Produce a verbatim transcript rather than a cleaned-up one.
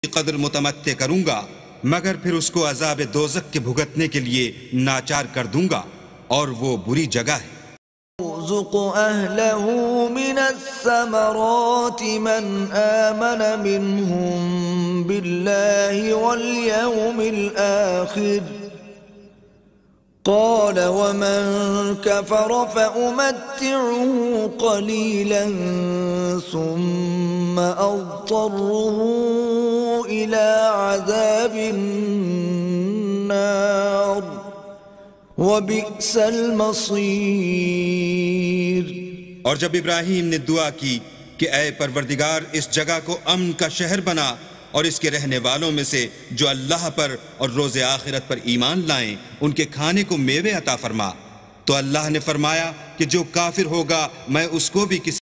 कदर मुतमत्ते करूंगा, मगर फिर उसको अज़ाब दोज़ख के भुगतने के लिए नाचार कर दूंगा, और वो बुरी जगह है। يرزق أهله من الثمرات من آمن منهم بالله واليوم الآخر قال ومن كفر فأمتعه قليلا ثم أضطره إلى عذاب النار वबिअस अल-मसीर। और जब इब्राहीम ने दुआ की कि ऐ परवरदिगार, इस जगह को अमन का शहर बना और इसके रहने वालों में से जो अल्लाह पर और रोज़े आखिरत पर ईमान लाएं उनके खाने को मेवे अता फरमा, तो अल्लाह ने फरमाया कि जो काफिर होगा मैं उसको भी किसी